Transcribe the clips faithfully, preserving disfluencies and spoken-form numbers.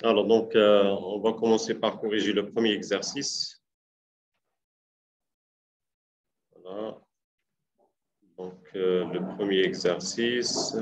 Alors, donc, euh, on va commencer par corriger le premier exercice. Voilà. Donc, euh, le premier exercice.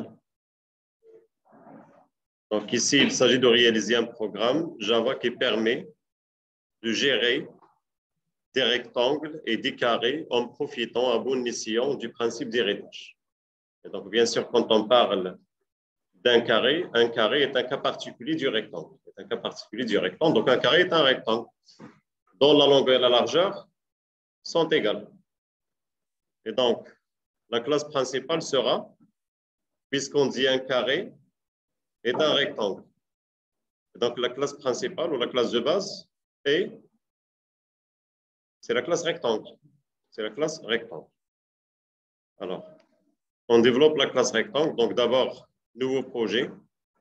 Donc, ici, il s'agit de réaliser un programme Java qui permet de gérer des rectangles et des carrés en profitant à bon escient du principe d'héritage. Et donc, bien sûr, quand on parle d'un carré, un carré est un cas particulier du rectangle. C'est un cas particulier du rectangle. Donc, un carré est un rectangle dont la longueur et la largeur sont égales. Et donc, la classe principale sera, puisqu'on dit un carré est un rectangle. Et donc, la classe principale ou la classe de base est, c'est la classe rectangle. C'est la classe rectangle. Alors, on développe la classe rectangle. Donc, d'abord, nouveau projet.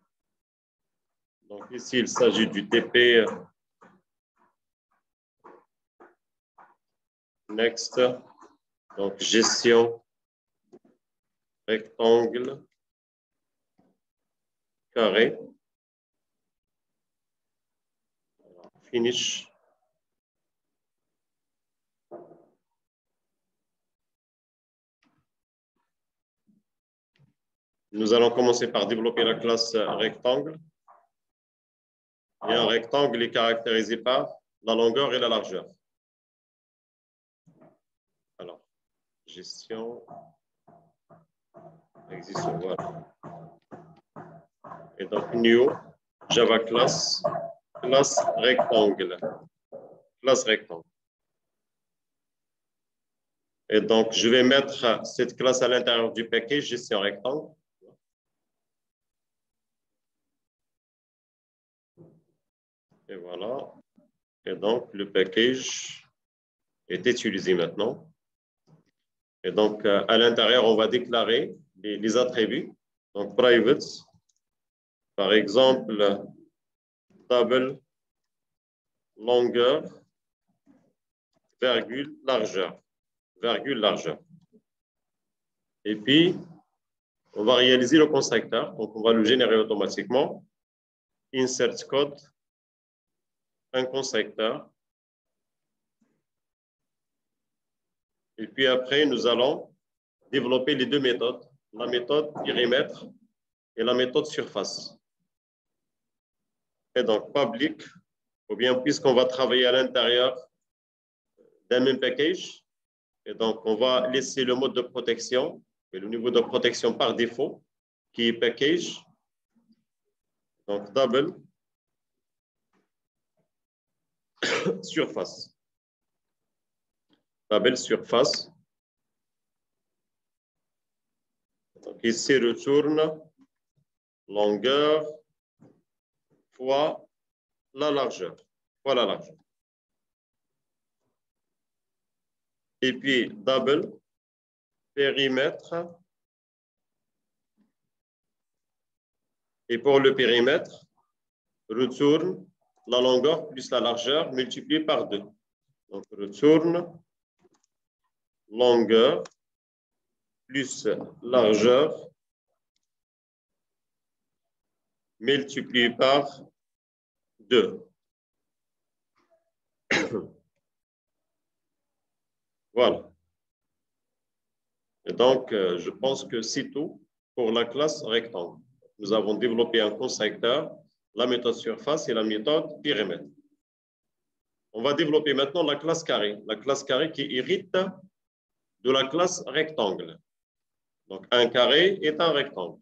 Donc, ici, il s'agit du T P Next. Donc, gestion rectangle carré. Finish. Nous allons commencer par développer la classe rectangle. Et un rectangle est caractérisé par la longueur et la largeur. Alors, gestion existe, voilà. Et donc, new, Java class, classe rectangle. Classe rectangle. Et donc, je vais mettre cette classe à l'intérieur du package gestion rectangle. Et voilà. Et donc, le package est utilisé maintenant. Et donc, à l'intérieur, on va déclarer les, les attributs. Donc, private, par exemple, double, longueur, virgule, largeur. Virgule, largeur. Et puis, on va réaliser le constructeur. Donc, on va le générer automatiquement. Insert code, un constructeur. Et puis après, nous allons développer les deux méthodes, la méthode périmètre et la méthode surface. Et donc, public, ou bien puisqu'on va travailler à l'intérieur d'un même package, et donc on va laisser le mode de protection, et le niveau de protection par défaut, qui est package. Donc, double, surface. Double, surface. Donc, ici, retourne longueur fois la largeur. Fois la largeur. Et puis, double, périmètre. Et pour le périmètre, retourne la longueur plus la largeur multipliée par deux. Donc, retourne longueur plus largeur multiplié par deux. Voilà. Et donc, euh, je pense que c'est tout pour la classe rectangle. Nous avons développé un constructeur, la méthode surface et la méthode périmètre. On va développer maintenant la classe carré. La classe carré qui hérite de la classe rectangle. Donc, un carré est un rectangle.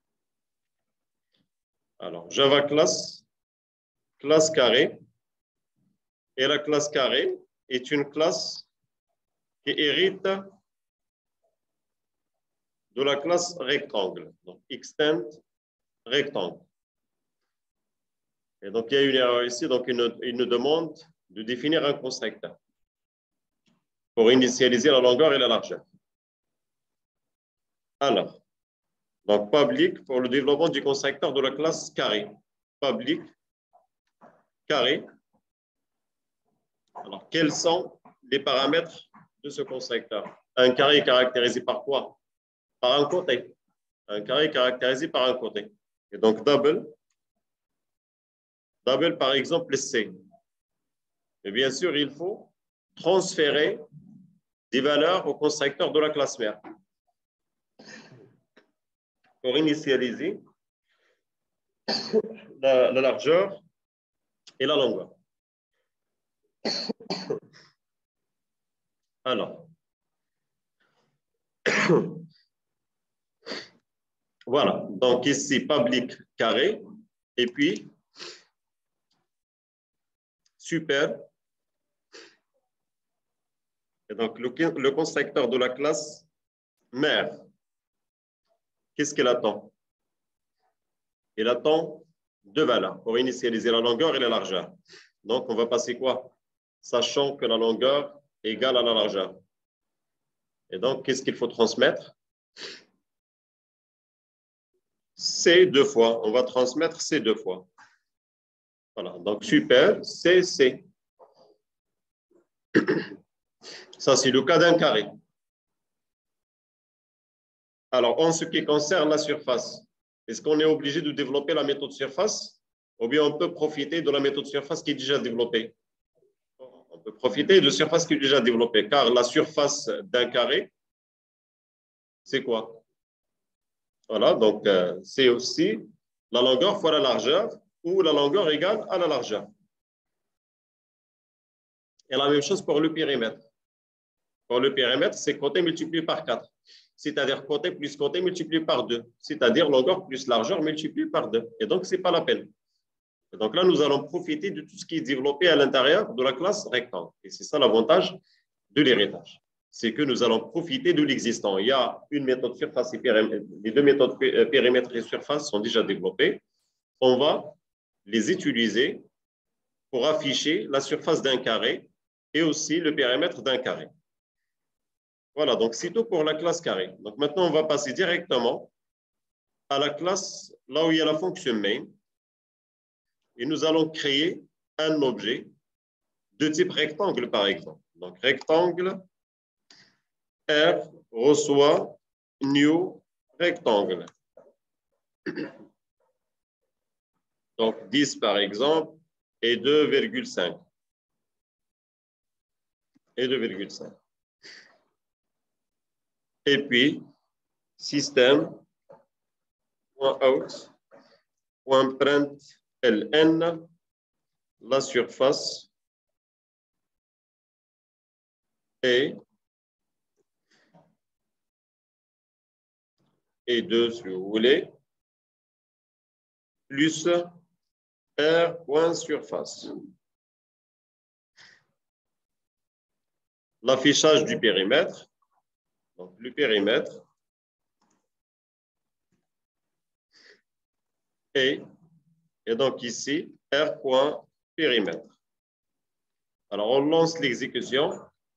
Alors, Java class, classe carré. Et la classe carré est une classe qui hérite de la classe rectangle. Donc, extend rectangle. Et donc, il y a une erreur ici. Donc, il nous, il nous demande de définir un constructeur pour initialiser la longueur et la largeur. Alors, donc, public pour le développement du constructeur de la classe carré. Public, carré. Alors, quels sont les paramètres de ce constructeur? Un carré est caractérisé par quoi? Par un côté. Un carré est caractérisé par un côté. Et donc, double, double par exemple C. Et bien sûr, il faut transférer des valeurs au constructeur de la classe mère pour initialiser la, la largeur et la longueur. Alors, voilà. Donc ici, public carré et puis super. Et donc, le, le constructeur de la classe mère, qu'est-ce qu'il attend? Il attend deux valeurs pour initialiser la longueur et la largeur. Donc, on va passer quoi? Sachant que la longueur est égale à la largeur. Et donc, qu'est-ce qu'il faut transmettre? C deux fois. On va transmettre C deux fois. Voilà. Donc, super, C, C. Ça, c'est le cas d'un carré. Alors, en ce qui concerne la surface, est-ce qu'on est obligé de développer la méthode surface ou bien on peut profiter de la méthode surface qui est déjà développée? On peut profiter de la surface qui est déjà développée, car la surface d'un carré, c'est quoi? Voilà, donc euh, c'est aussi la longueur fois la largeur ou la longueur égale à la largeur. Et la même chose pour le périmètre. Pour le périmètre, c'est côté multiplié par quatre. C'est-à-dire côté plus côté multiplié par deux. C'est-à-dire longueur plus largeur multiplié par deux. Et donc, ce n'est pas la peine. Et donc là, nous allons profiter de tout ce qui est développé à l'intérieur de la classe rectangle. Et c'est ça l'avantage de l'héritage. C'est que nous allons profiter de l'existant. Il y a une méthode surface et périmètre. Les deux méthodes périmètre et surface sont déjà développées. On va les utiliser pour afficher la surface d'un carré et aussi le périmètre d'un carré. Voilà, donc c'est tout pour la classe carré. Donc maintenant, on va passer directement à la classe, là où il y a la fonction main. Et nous allons créer un objet de type rectangle, par exemple. Donc rectangle, R reçoit new rectangle. Donc dix, par exemple, et deux virgule cinq. Et deux virgule cinq. Et puis, système.out.println, la surface est et deux, si vous voulez, plus R.surface. L'affichage du périmètre, donc le périmètre, et, et donc ici, R.périmètre. Alors, on lance l'exécution.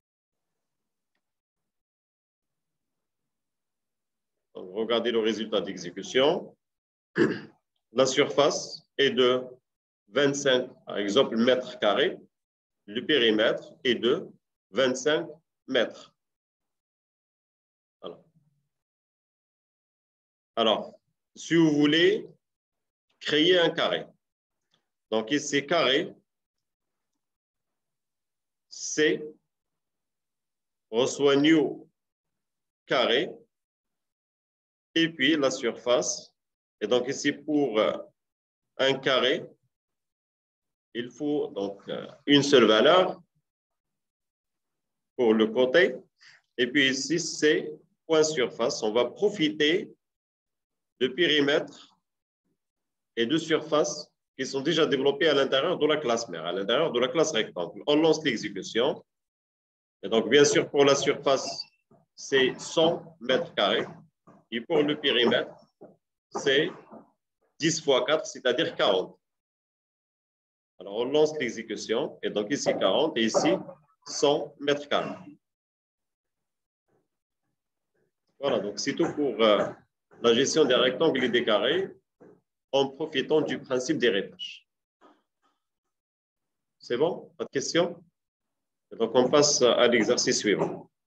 Donc, regardez le résultat d'exécution. La surface est de vingt-cinq, par exemple, mètres carrés. Le périmètre est de vingt-cinq mètres. Alors, Alors, si vous voulez créer un carré, donc ici, carré, C reçoit new carré, et puis la surface. Et donc ici, pour un carré, il faut donc une seule valeur pour le côté. Et puis ici, c'est point surface. On va profiter de périmètre et de surface qui sont déjà développés à l'intérieur de la classe mère, à l'intérieur de la classe rectangle. On lance l'exécution. Et donc, bien sûr, pour la surface, c'est cent mètres carrés. Et pour le périmètre, c'est dix fois quatre, c'est-à-dire quarante. Alors, on lance l'exécution. Et donc, ici, quarante. Et ici, cent mètres carrés. Voilà, donc c'est tout pour euh, la gestion des rectangles et des carrés en profitant du principe d'héritage. C'est bon? Pas de questions? Donc, on passe à l'exercice suivant.